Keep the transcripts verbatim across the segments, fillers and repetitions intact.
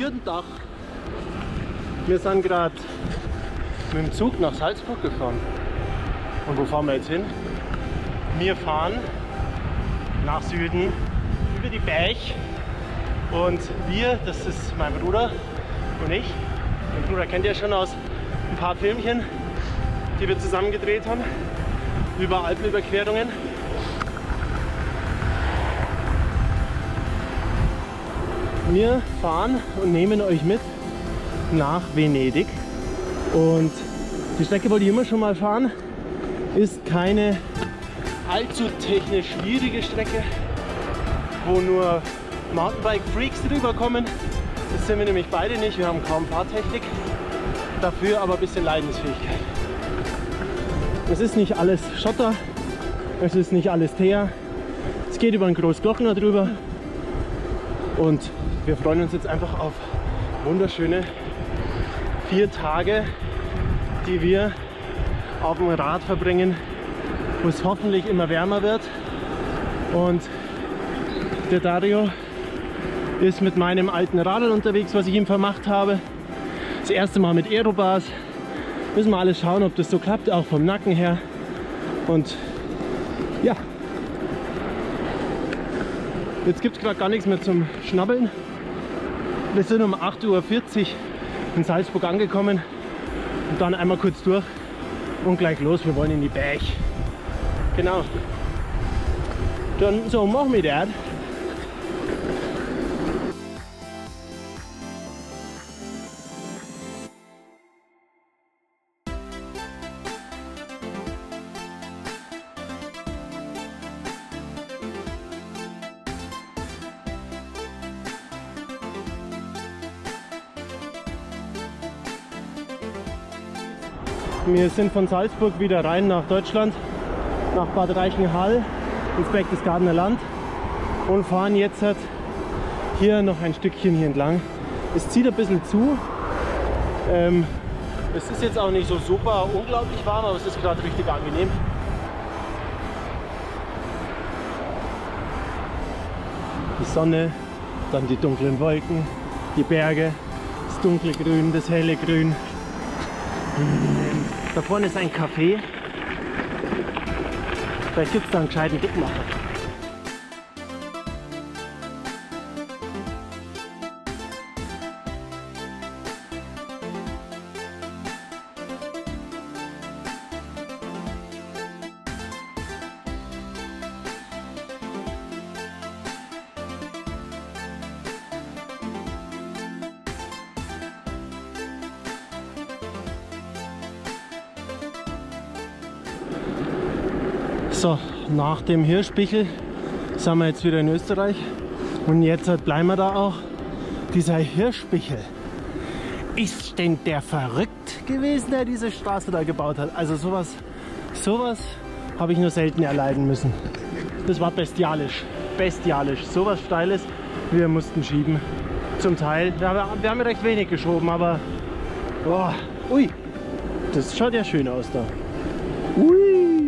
Guten Tag. Wir sind gerade mit dem Zug nach Salzburg gefahren. Und wo fahren wir jetzt hin? Wir fahren nach Süden über die Berg. Und wir, das ist mein Bruder und ich. Mein Bruder kennt ihr schon aus ein paar Filmchen, die wir zusammen gedreht haben, über Alpenüberquerungen. Wir fahren und nehmen euch mit nach Venedig. Und die Strecke wollte ich immer schon mal fahren. Ist keine allzu technisch schwierige Strecke, wo nur Mountainbike-Freaks drüber kommen. Das sind wir nämlich beide nicht. Wir haben kaum Fahrtechnik, dafür aber ein bisschen Leidensfähigkeit. Es ist nicht alles Schotter, es ist nicht alles Teer. Es geht über einen Großglockner drüber und wir freuen uns jetzt einfach auf wunderschöne vier Tage, die wir auf dem Rad verbringen, wo es hoffentlich immer wärmer wird. Und der Dario ist mit meinem alten Radl unterwegs, was ich ihm vermacht habe. Das erste Mal mit Aerobars. Müssen wir alles schauen, ob das so klappt, auch vom Nacken her. Und ja, jetzt gibt es gerade gar nichts mehr zum Schnabbeln. Wir sind um acht Uhr vierzig in Salzburg angekommen und dann einmal kurz durch und gleich los. Wir wollen in die Berg. Genau. Dann so machen wir das. Wir sind von Salzburg wieder rein nach Deutschland, nach Bad Reichenhall, ins Berchtesgadener Land und fahren jetzt hier noch ein Stückchen hier entlang. Es zieht ein bisschen zu. Ähm, es ist jetzt auch nicht so super unglaublich warm, aber es ist gerade richtig angenehm. Die Sonne, dann die dunklen Wolken, die Berge, das dunkle Grün, das helle Grün. Da vorne ist ein Café. Vielleicht gibt es da einen gescheiten Dickmacher. So, nach dem Hirschbichel sind wir jetzt wieder in Österreich und jetzt bleiben wir da auch. Dieser Hirschbichel, ist denn der verrückt gewesen, der diese Straße da gebaut hat? Also sowas, sowas habe ich nur selten erleiden müssen. Das war bestialisch, bestialisch. Sowas Steiles, wir mussten schieben. Zum Teil, ja, wir haben recht wenig geschoben, aber boah, ui, das schaut ja schön aus da. Ui.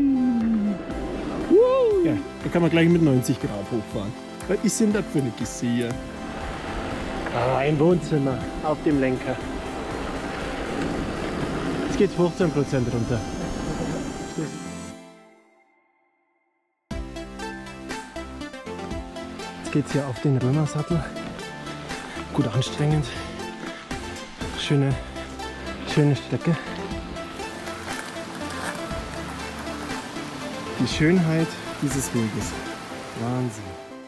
Ja, da kann man gleich mit neunzig Grad hochfahren. Was ist denn das für eine Kiste hier? Ah, ein Wohnzimmer auf dem Lenker. Jetzt geht fünfzehn Prozent runter. Jetzt geht es hier auf den Römersattel. Gut anstrengend. Schöne, schöne Strecke. Die Schönheit dieses Weges. Wahnsinn.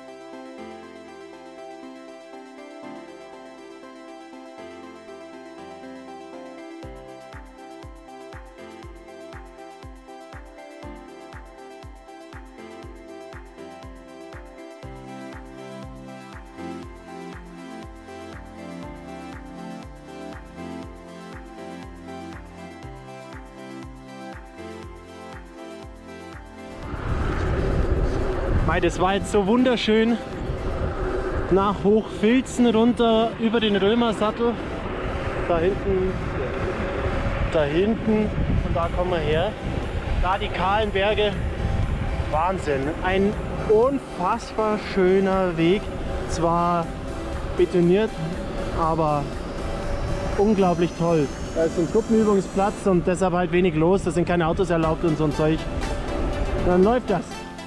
Das war jetzt so wunderschön nach Hochfilzen runter über den Römersattel. Da hinten, da hinten und da kommen wir her. Da die kahlen Berge. Wahnsinn. Ein unfassbar schöner Weg. Zwar betoniert, aber unglaublich toll. Da ist ein Gruppenübungsplatz und deshalb halt wenig los, da sind keine Autos erlaubt und so ein Zeug. Dann läuft das.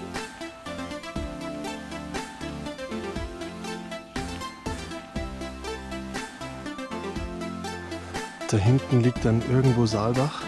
Da hinten liegt dann irgendwo Saalbach.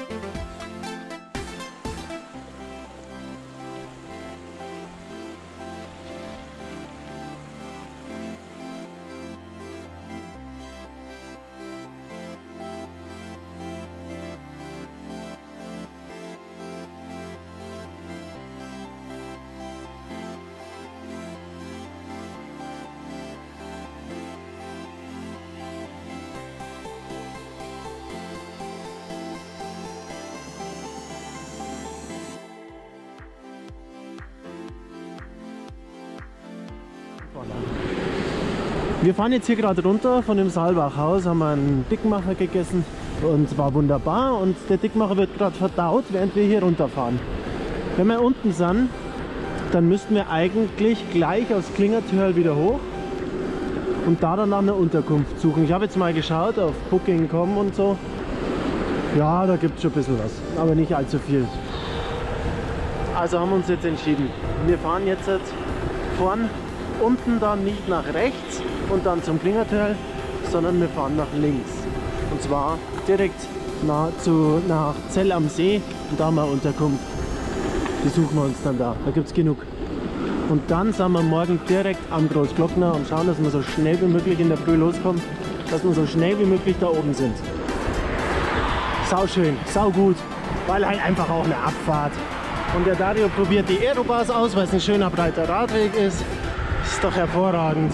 Wir fahren jetzt hier gerade runter von dem Saalbachhaus, haben einen Dickmacher gegessen und war wunderbar. Und der Dickmacher wird gerade verdaut, während wir hier runterfahren. Wenn wir unten sind, dann müssten wir eigentlich gleich aus Klingerthörl wieder hoch und da dann nach einer Unterkunft suchen. Ich habe jetzt mal geschaut auf Booking Punkt com und so. Ja, da gibt es schon ein bisschen was, aber nicht allzu viel. Also haben wir uns jetzt entschieden. Wir fahren jetzt vorn unten dann nicht nach rechts und dann zum Klingerthörl, sondern wir fahren nach links. Und zwar direkt nach, zu, nach Zell am See und da haben wir eine Unterkunft. Die suchen wir uns dann da, da gibt es genug. Und dann sind wir morgen direkt am Großglockner und schauen, dass wir so schnell wie möglich in der Früh loskommen, dass wir so schnell wie möglich da oben sind. Sau schön, sau gut, weil halt einfach auch eine Abfahrt. Und der Dario probiert die Aerobars aus, weil es ein schöner breiter Radweg ist. Ist doch hervorragend.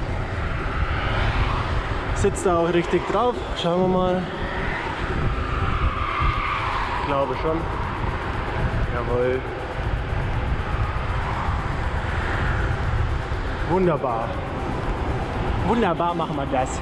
Sitzt da auch richtig drauf. Schauen wir mal. Ich glaube schon. Jawohl. Wunderbar. Wunderbar machen wir das.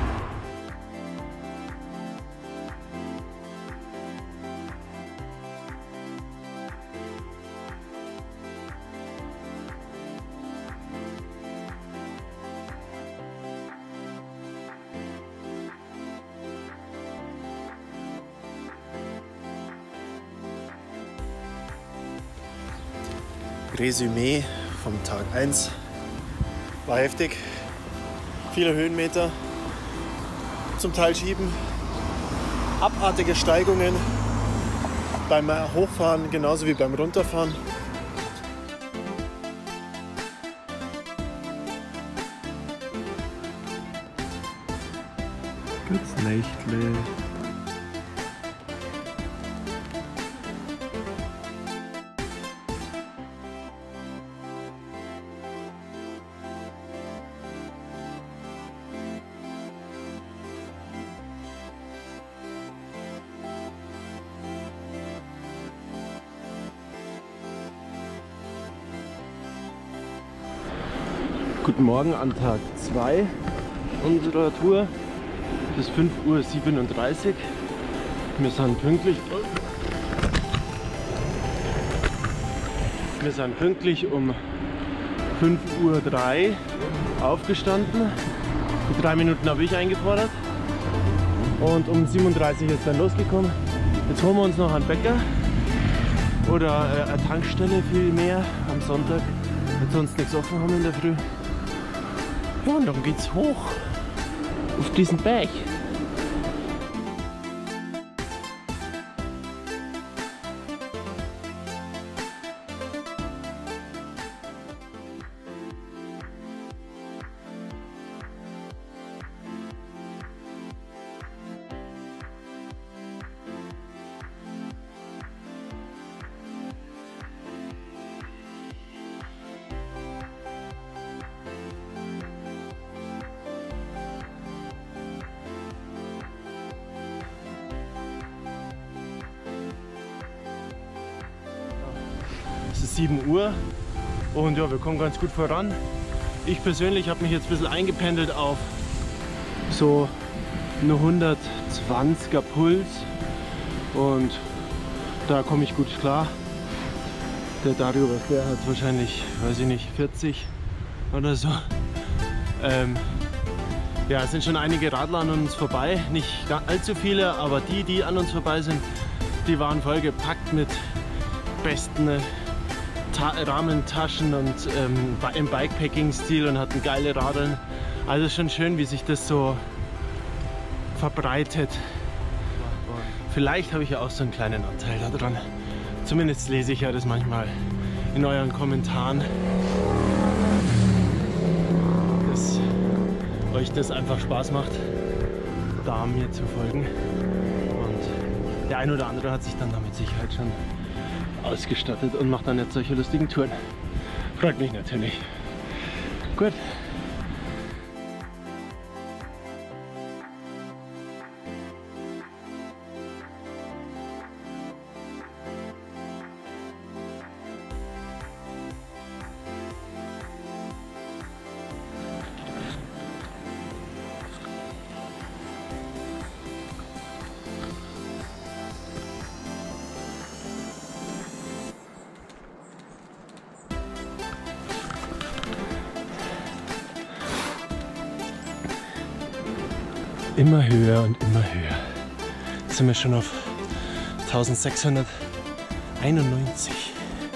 Resümee vom Tag eins. War heftig. Viele Höhenmeter. Zum Teil schieben. Abartige Steigungen. Beim Hochfahren genauso wie beim Runterfahren. Gutes Nächtle. Guten Morgen an Tag zwei unserer Tour. Es ist fünf Uhr siebenunddreißig. Wir sind pünktlich. Wir sind pünktlich um fünf Uhr drei aufgestanden. Die drei Minuten habe ich eingefordert. Und um siebenunddreißig ist dann losgekommen. Jetzt holen wir uns noch einen Bäcker oder äh, eine Tankstelle vielmehr am Sonntag, wenn sonst nichts offen haben in der Früh. Ja, und dann geht's hoch auf diesen Berg. Es ist sieben Uhr und ja, wir kommen ganz gut voran. Ich persönlich habe mich jetzt ein bisschen eingependelt auf so eine hundertzwanziger Puls und da komme ich gut klar. Der Dario, der hat wahrscheinlich, weiß ich nicht, vierzig oder so. Ähm, Ja, es sind schon einige Radler an uns vorbei, nicht allzu viele, aber die, die an uns vorbei sind, die waren vollgepackt mit besten Ta Rahmentaschen und ähm, im Bikepacking-Stil und hatten geile Radeln. Also schon schön, wie sich das so verbreitet. Vielleicht habe ich ja auch so einen kleinen Anteil daran. Zumindest lese ich ja das manchmal in euren Kommentaren, dass euch das einfach Spaß macht, da mir zu folgen. Und der ein oder andere hat sich dann da mit Sicherheit schon ausgestattet und macht dann jetzt solche lustigen Touren. Freut mich natürlich. Gut. Immer höher und immer höher. Jetzt sind wir schon auf eintausendsechshunderteinundneunzig.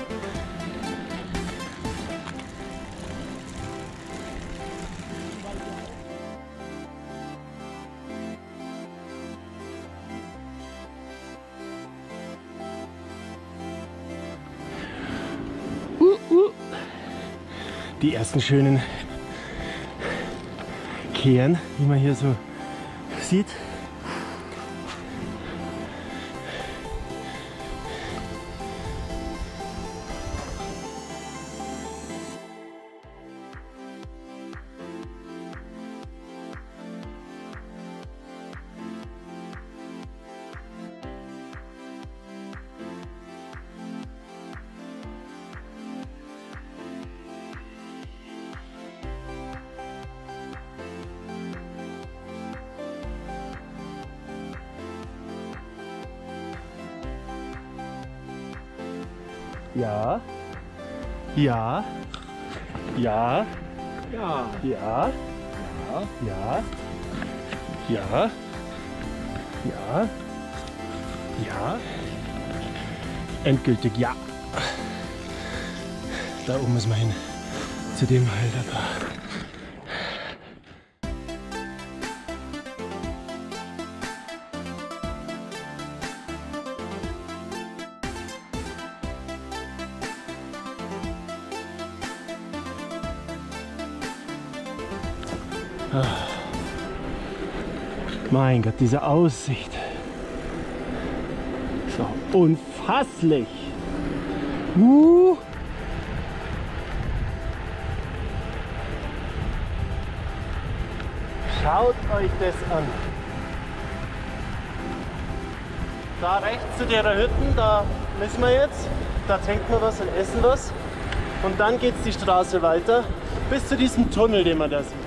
Uh, uh. Die ersten schönen Kehren, wie man hier so sieht. Ja, ja, ja, Ja. ja, Ja. ja, ja, ja, ja, endgültig ja. Da oben müssen wir hin, zu dem Halter da. Mein Gott, diese Aussicht. So unfasslich. Uh. Schaut euch das an. Da rechts zu der Hütten, da müssen wir jetzt. Da trinken wir was und essen was. Und dann geht es die Straße weiter bis zu diesem Tunnel, den man da sieht.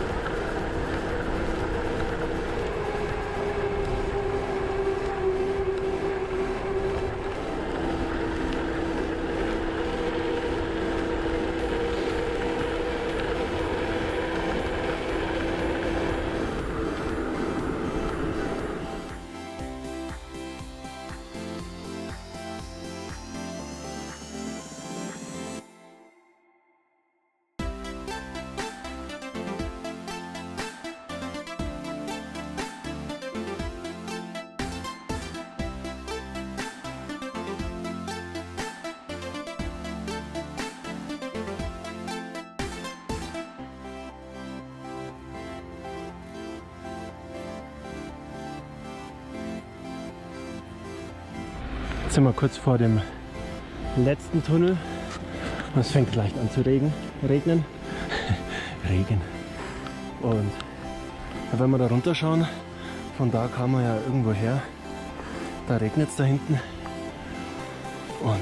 Jetzt sind wir kurz vor dem letzten Tunnel und es fängt leicht an zu regen, regnen. Regen. Und wenn wir da runter schauen, von da kam man ja irgendwo her, da regnet es da hinten. Und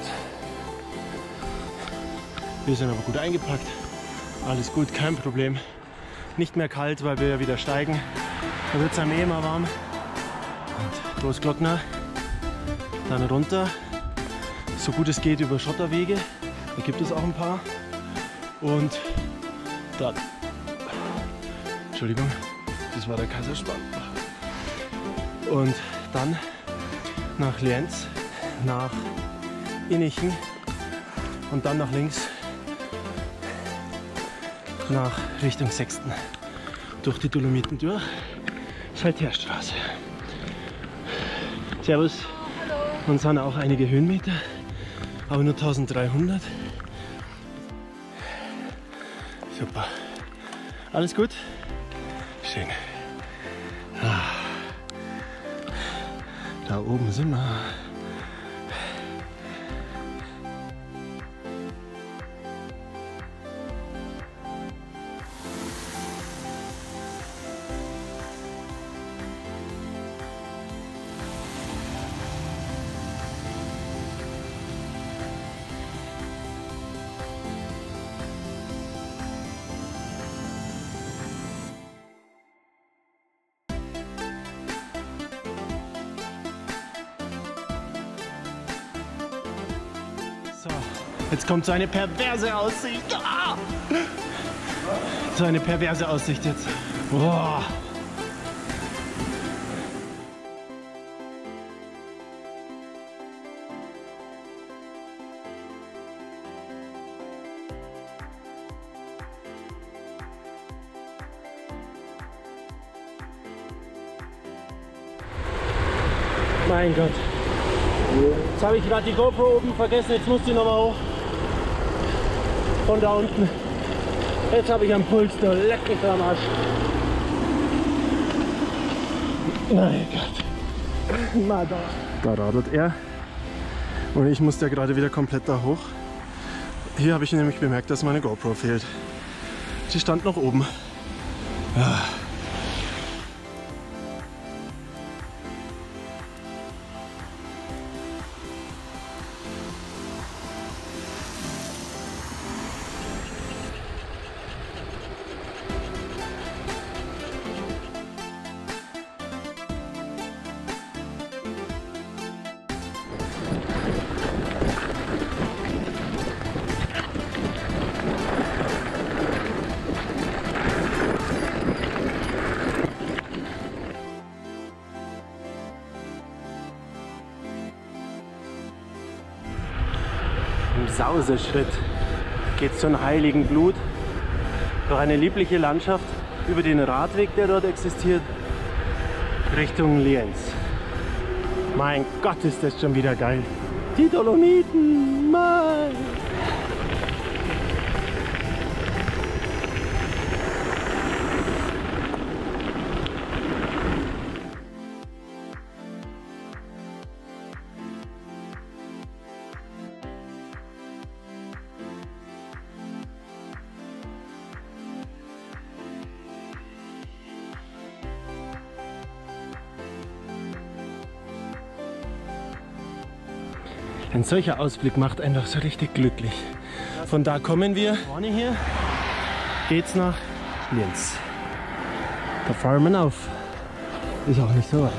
wir sind aber gut eingepackt, alles gut, kein Problem. Nicht mehr kalt, weil wir ja wieder steigen. Da wird es am eh immer warm. Und Großglockner. Dann runter, so gut es geht über Schotterwege, da gibt es auch ein paar. Und dann, Entschuldigung, das war der Kaiserschmarrn. Und dann nach Lienz, nach Innichen und dann nach links nach Richtung Sechsten. Durch die Dolomiten durch. Saltärstraße. Servus. Hallo. Und sind auch einige Höhenmeter, aber nur dreizehnhundert. Super. Alles gut? Schön. Ah. Da oben sind wir. So, jetzt kommt so eine perverse Aussicht. Ah! So eine perverse Aussicht jetzt. Boah. Mein Gott. Jetzt habe ich gerade die GoPro oben vergessen, jetzt muss die nochmal hoch. Von da unten. Jetzt habe ich einen Puls, da leck mich am Arsch. Mein Gott. Na da. Da radelt er. Und ich muss ja gerade wieder komplett da hoch. Hier habe ich nämlich bemerkt, dass meine GoPro fehlt. Sie stand noch oben. Ja. Im Sauseschritt geht zum Heiligen Blut durch eine liebliche Landschaft über den Radweg, der dort existiert, Richtung Lienz. Mein Gott, ist das schon wieder geil. Die Dolomiten, Mann! Ein solcher Ausblick macht einen doch so richtig glücklich. Von da kommen wir. Vorne hier geht's nach Lienz. Da fahren wir auf. Ist auch nicht so weit.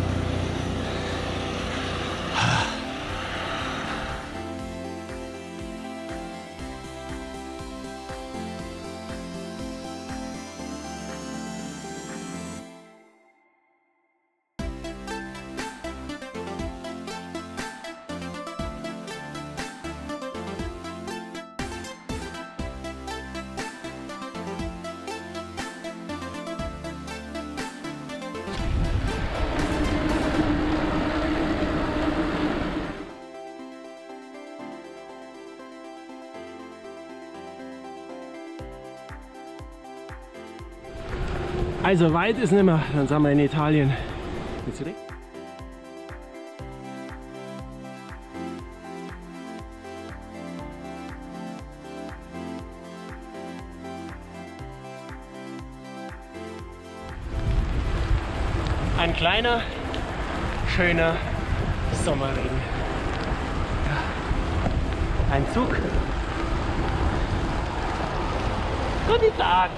Also weit ist nicht mehr, dann sind wir in Italien. Jetzt wieder. Ein kleiner, schöner Sommerregen. Ja. Ein Zug. Guten Tag.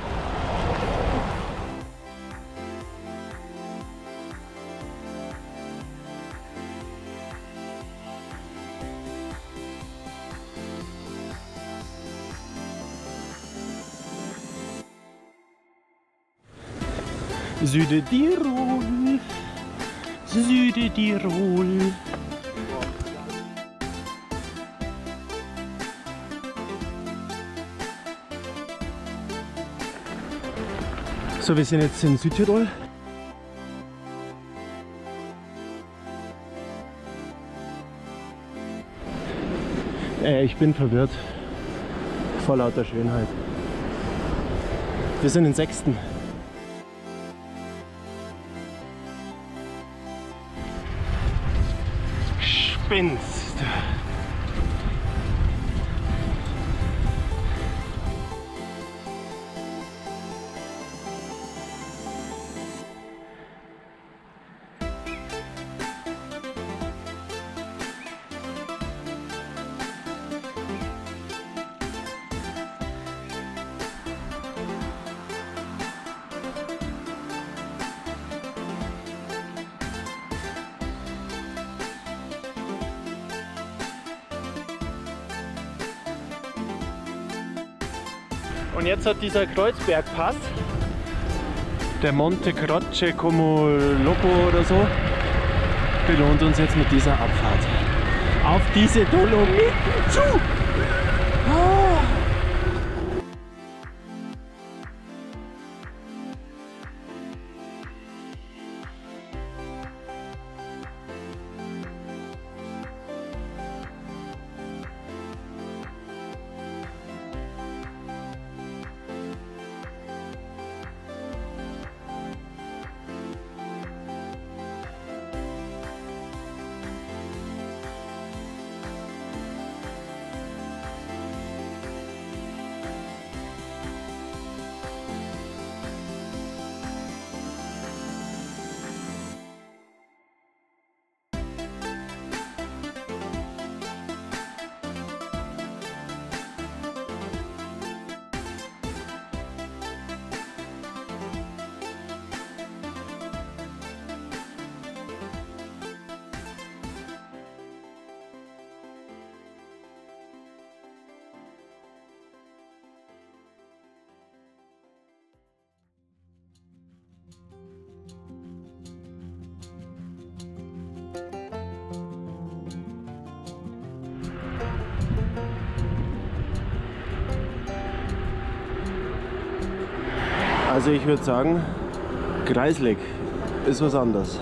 Südtirol, Südtirol. So, wir sind jetzt in Südtirol. Äh, ich bin verwirrt. Vor lauter Schönheit. Wir sind in Sechsten. Spinnst. Und jetzt hat dieser Kreuzbergpass, der Monte Croce como Loco oder so, belohnt uns jetzt mit dieser Abfahrt auf diese Dolomiten zu. Oh. Also ich würde sagen, Kreislig ist was anderes.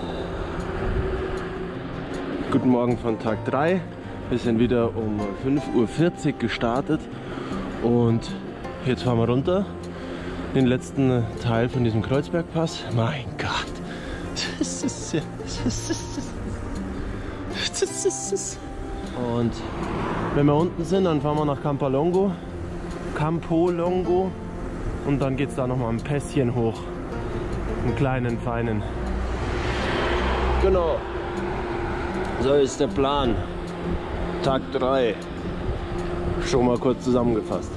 Guten Morgen von Tag drei. Wir sind wieder um fünf Uhr vierzig gestartet und jetzt fahren wir runter. Den letzten Teil von diesem Kreuzbergpass. Mein Gott. Und wenn wir unten sind, dann fahren wir nach Campolongo. Campolongo. Und dann geht es da nochmal ein Pässchen hoch. Einen kleinen, feinen. Genau. So ist der Plan. Tag drei. Schon mal kurz zusammengefasst.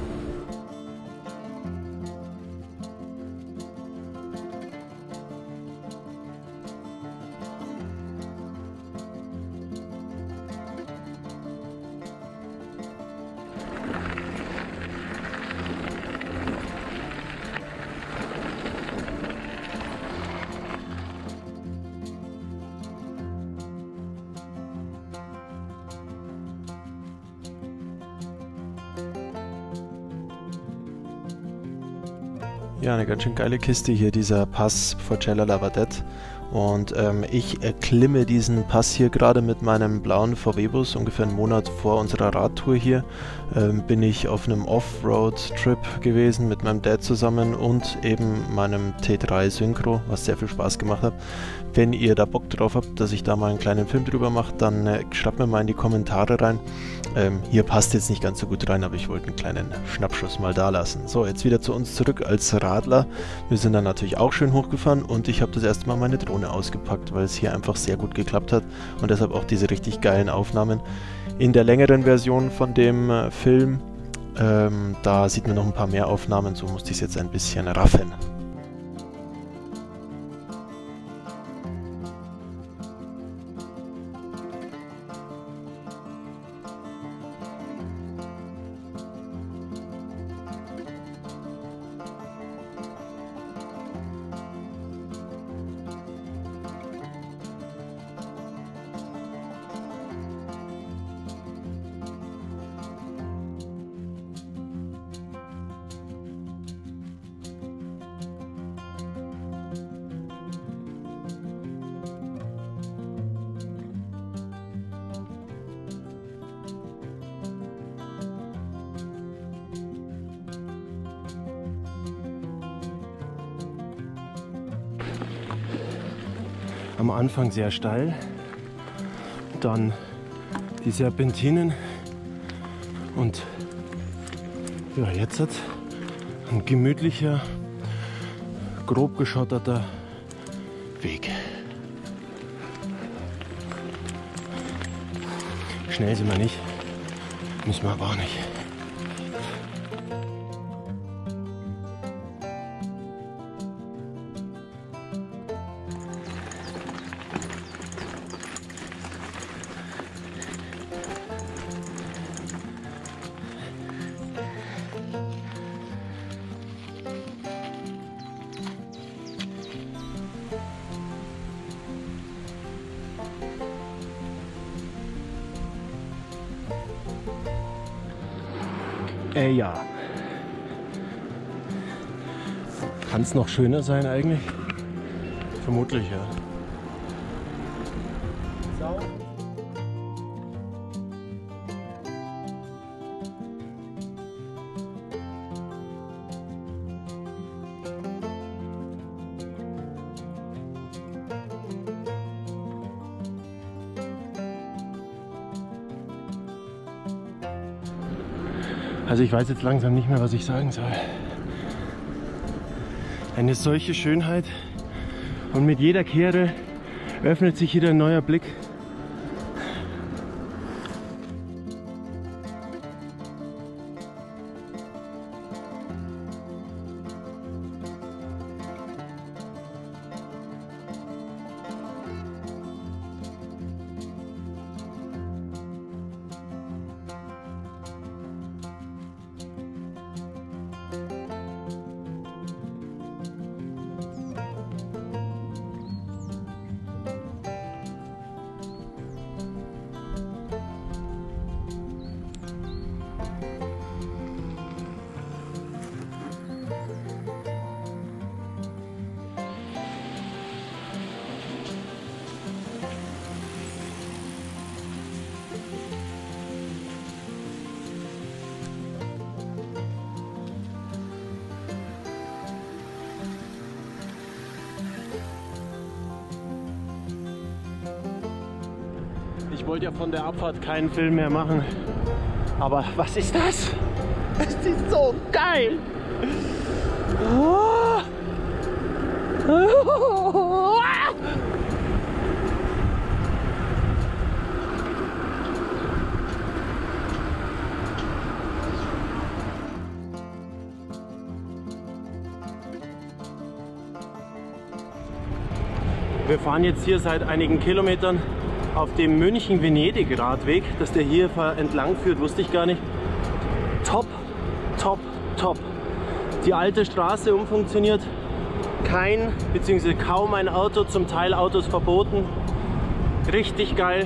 Ja, eine ganz schön geile Kiste hier, dieser Pass Forcella Lavadet. Und ähm, ich erklimme diesen Pass hier gerade mit meinem blauen V W-Bus. Ungefähr einen Monat vor unserer Radtour hier ähm, bin ich auf einem Offroad-Trip gewesen mit meinem Dad zusammen und eben meinem T drei Synchro, was sehr viel Spaß gemacht hat. Wenn ihr da Bock drauf habt, dass ich da mal einen kleinen Film drüber mache, dann äh, schreibt mir mal in die Kommentare rein. Ähm, hier passt jetzt nicht ganz so gut rein, aber ich wollte einen kleinen Schnappschuss mal da lassen. So, jetzt wieder zu uns zurück als Radler. Wir sind dann natürlich auch schön hochgefahren und ich habe das erste Mal meine Drohne ausgepackt, weil es hier einfach sehr gut geklappt hat und deshalb auch diese richtig geilen Aufnahmen. In der längeren Version von dem äh, Film, ähm, da sieht man noch ein paar mehr Aufnahmen, so musste ich es jetzt ein bisschen raffen. Am Anfang sehr steil, dann die Serpentinen und ja, jetzt hat ein gemütlicher, grob geschotterter Weg. Schnell sind wir nicht, müssen wir aber auch nicht. Äh, ja. Kann es noch schöner sein eigentlich? Vermutlich, ja. Sau. Also ich weiß jetzt langsam nicht mehr, was ich sagen soll. Eine solche Schönheit und mit jeder Kehre öffnet sich wieder ein neuer Blick. Ich wollte ja von der Abfahrt keinen Film mehr machen, aber was ist das? Es ist so geil! Oh. Oh. Wir fahren jetzt hier seit einigen Kilometern auf dem München-Venedig-Radweg. Dass der hier entlang führt, wusste ich gar nicht. Top, top, top. Die alte Straße umfunktioniert. Kein bzw. kaum ein Auto, zum Teil Autos verboten. Richtig geil.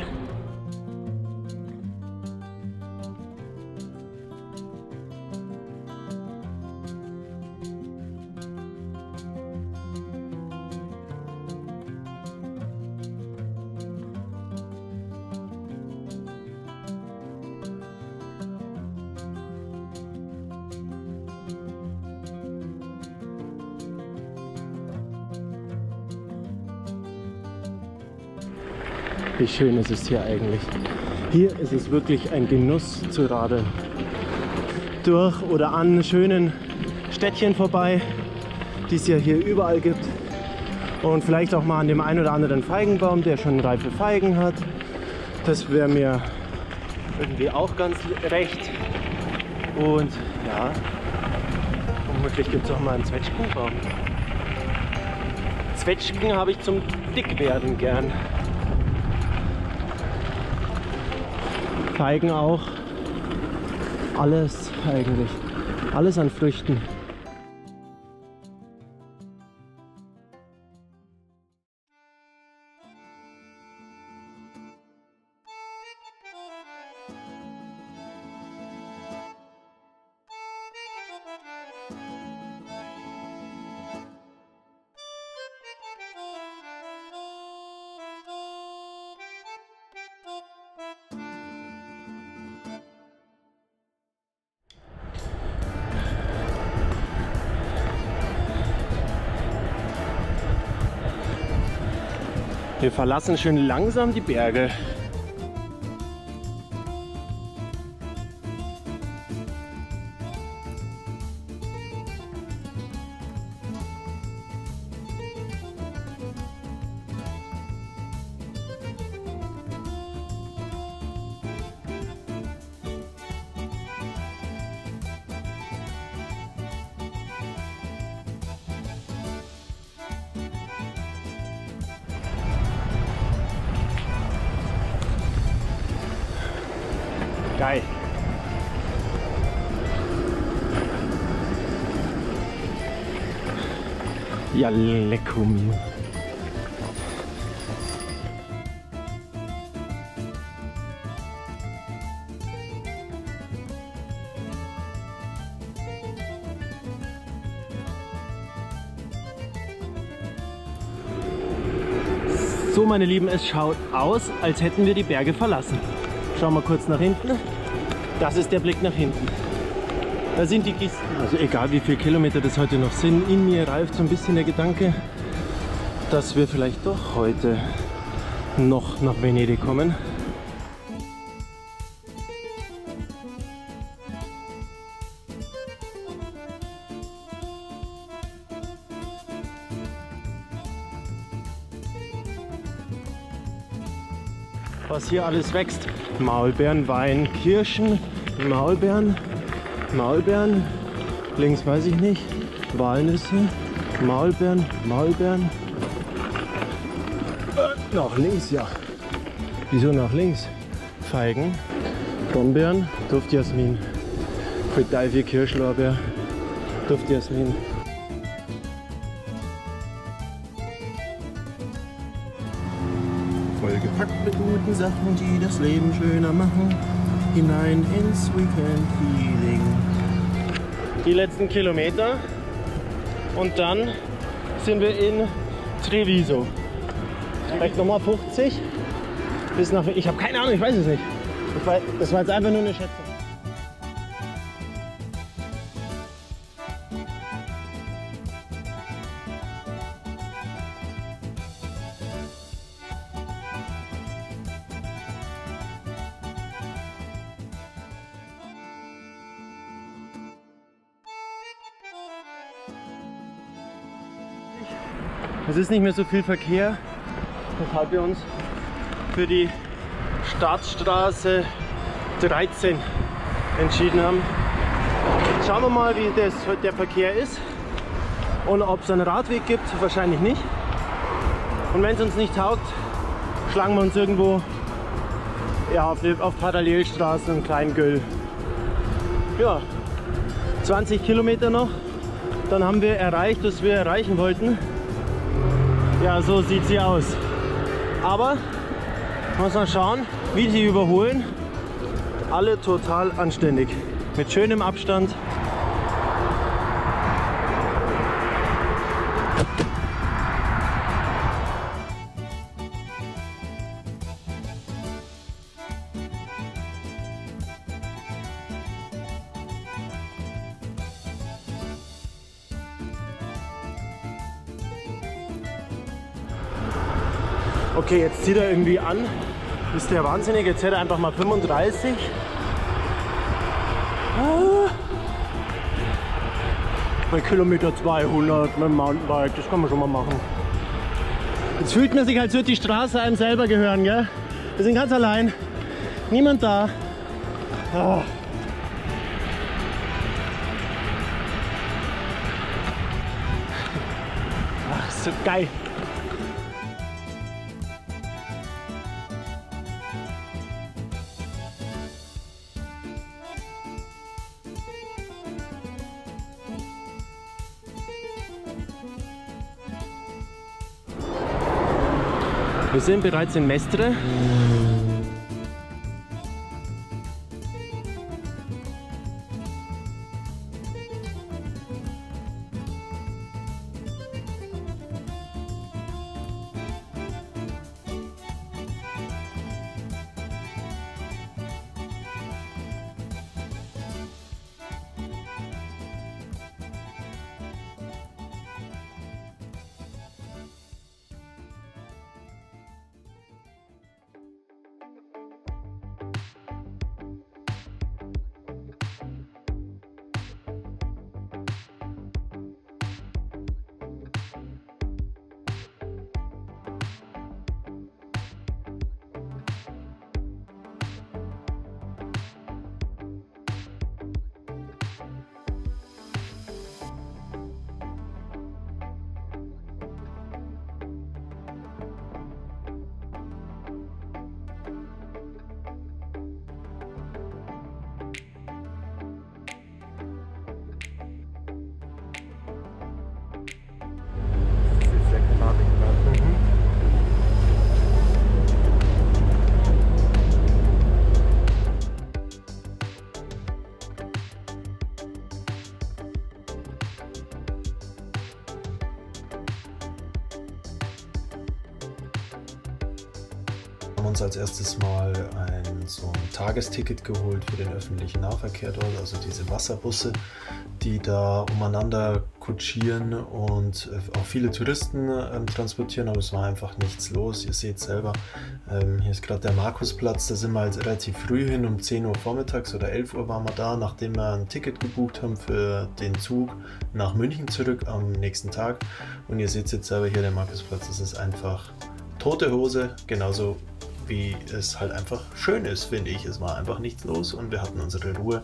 Wie schön ist es hier eigentlich. Hier ist es wirklich ein Genuss zu radeln. Durch oder an schönen Städtchen vorbei, die es ja hier überall gibt. Und vielleicht auch mal an dem einen oder anderen Feigenbaum, der schon reife Feigen hat. Das wäre mir irgendwie auch ganz recht. Und ja, vermutlich gibt es auch mal einen Zwetschgenbaum. Zwetschgen habe ich zum Dickwerden gern. Feigen auch. Alles eigentlich. Alles an Früchten. Wir verlassen schön langsam die Berge. Geil. Ja, lecko mio. So, meine Lieben, es schaut aus, als hätten wir die Berge verlassen. Schauen wir kurz nach hinten. Das ist der Blick nach hinten. Da sind die Kisten. Also egal wie viele Kilometer das heute noch sind, in mir reift so ein bisschen der Gedanke, dass wir vielleicht doch heute noch nach Venedig kommen. Was hier alles wächst. Maulbeeren, Wein, Kirschen, Maulbeeren, Maulbeeren, links weiß ich nicht, Walnüsse, Maulbeeren, Maulbeeren. Äh, nach links, ja. Wieso nach links? Feigen, Brombeeren, Duftjasmin, Friedeife, Kirschlorbeer, Duftjasmin. Vollgepackt mit guten Sachen, die das Leben schöner machen, hinein ins Weekend Feeling. Die letzten Kilometer und dann sind wir in Treviso. Vielleicht nochmal fünfzig bis nach. Ich habe keine Ahnung, ich weiß es nicht. Das war jetzt einfach nur eine Schätzung. Es ist nicht mehr so viel Verkehr, weshalb wir uns für die Staatsstraße dreizehn entschieden haben. Jetzt schauen wir mal, wie das, der Verkehr ist und ob es einen Radweg gibt. Wahrscheinlich nicht. Und wenn es uns nicht taugt, schlagen wir uns irgendwo ja, auf, auf Parallelstraßen und Kleingöll. Ja, zwanzig Kilometer noch, dann haben wir erreicht, was wir erreichen wollten. Ja, so sieht sie aus. Aber muss man schauen, wie sie überholen. Alle total anständig. Mit schönem Abstand. Okay, jetzt zieht er irgendwie an. Ist der wahnsinnig. Jetzt hätte er einfach mal fünfunddreißig. Ah. Bei Kilometer zweihundert mit dem Mountainbike, das kann man schon mal machen. Jetzt fühlt man sich, als würde die Straße einem selber gehören, gell? Wir sind ganz allein. Niemand da. Ah. Ach, so geil. Wir sind bereits in Mestre. uns als erstes mal ein so ein Tagesticket geholt für den öffentlichen Nahverkehr dort, also diese Wasserbusse, die da umeinander kutschieren und auch viele Touristen ähm, transportieren, aber es war einfach nichts los. Ihr seht selber, ähm, hier ist gerade der Markusplatz, da sind wir halt relativ früh hin, um zehn Uhr vormittags oder elf Uhr waren wir da, nachdem wir ein Ticket gebucht haben für den Zug nach München zurück am nächsten Tag. Und ihr seht jetzt selber hier, der Markusplatz, das ist einfach tote Hose, genauso wie es halt einfach schön ist, finde ich. Es war einfach nichts los und wir hatten unsere Ruhe.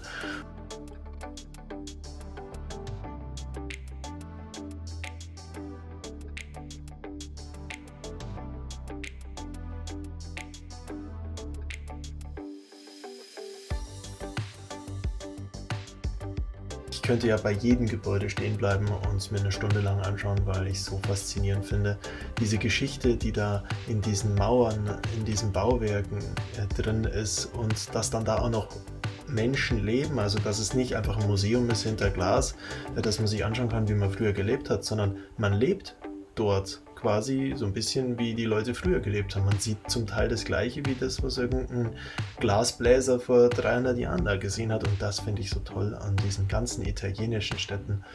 Ich könnte ja bei jedem Gebäude stehen bleiben und es mir eine Stunde lang anschauen, weil ich es so faszinierend finde. Diese Geschichte, die da in diesen Mauern, in diesen Bauwerken äh, drin ist und dass dann da auch noch Menschen leben, also dass es nicht einfach ein Museum ist hinter Glas, äh, dass man sich anschauen kann, wie man früher gelebt hat, sondern man lebt dort quasi so ein bisschen wie die Leute früher gelebt haben. Man sieht zum Teil das Gleiche wie das, was irgendein Glasbläser vor dreihundert Jahren da gesehen hat, und das finde ich so toll an diesen ganzen italienischen Städten.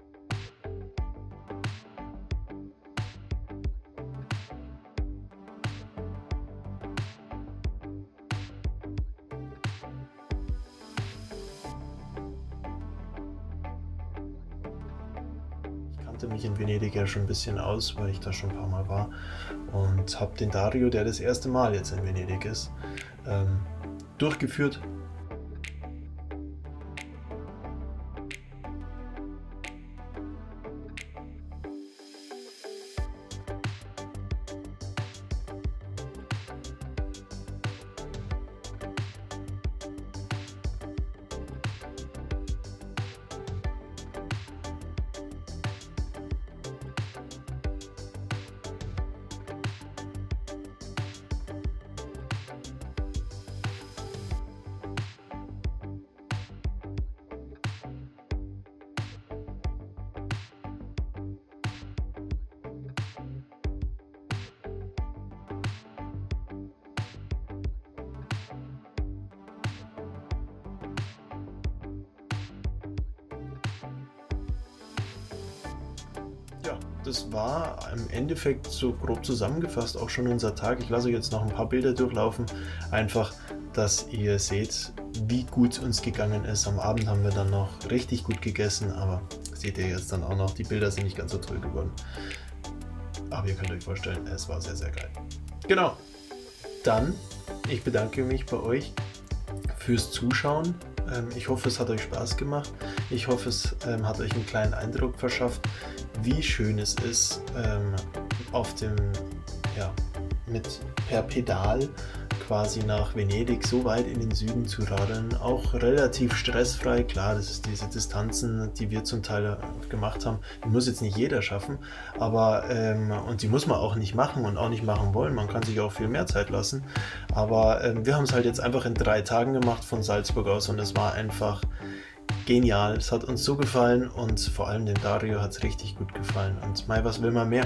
Mich in Venedig ja schon ein bisschen aus, weil ich da schon ein paar Mal war, und habe den Dario, der das erste Mal jetzt in Venedig ist, ähm, durchgeführt. Ja, das war im Endeffekt so grob zusammengefasst auch schon unser Tag. Ich lasse euch jetzt noch ein paar Bilder durchlaufen, einfach, dass ihr seht, wie gut es uns gegangen ist. Am Abend haben wir dann noch richtig gut gegessen, aber seht ihr jetzt dann auch noch, die Bilder sind nicht ganz so toll geworden. Aber ihr könnt euch vorstellen, es war sehr, sehr geil. Genau, dann, ich bedanke mich bei euch fürs Zuschauen. Ich hoffe, es hat euch Spaß gemacht. Ich hoffe, es ähm, hat euch einen kleinen Eindruck verschafft, wie schön es ist, ähm, auf dem, ja, mit per Pedal quasi nach Venedig so weit in den Süden zu radeln. Auch relativ stressfrei. Klar, das ist diese Distanzen, die wir zum Teil gemacht haben, die muss jetzt nicht jeder schaffen, aber ähm, und die muss man auch nicht machen und auch nicht machen wollen. Man kann sich auch viel mehr Zeit lassen. Aber ähm, wir haben es halt jetzt einfach in drei Tagen gemacht von Salzburg aus, und es war einfach genial. Es hat uns so gefallen, und vor allem dem Dario hat es richtig gut gefallen. Und Mai, was will man mehr?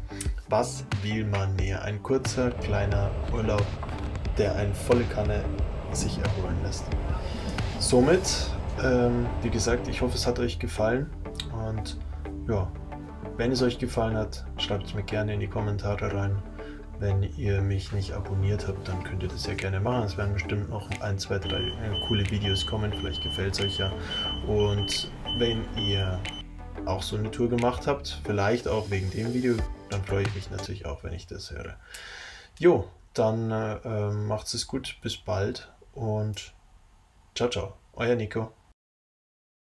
Was will man mehr? Ein kurzer, kleiner Urlaub, der eine volle Kanne sich erholen lässt. Somit, ähm, wie gesagt, ich hoffe, es hat euch gefallen, und ja, wenn es euch gefallen hat, schreibt es mir gerne in die Kommentare rein. Wenn ihr mich nicht abonniert habt, dann könnt ihr das ja gerne machen. Es werden bestimmt noch ein, zwei, drei äh, coole Videos kommen, vielleicht gefällt es euch ja. Und wenn ihr auch so eine Tour gemacht habt, vielleicht auch wegen dem Video, dann freue ich mich natürlich auch, wenn ich das höre. Jo, dann äh, macht's es gut, bis bald und ciao, ciao, euer Nico.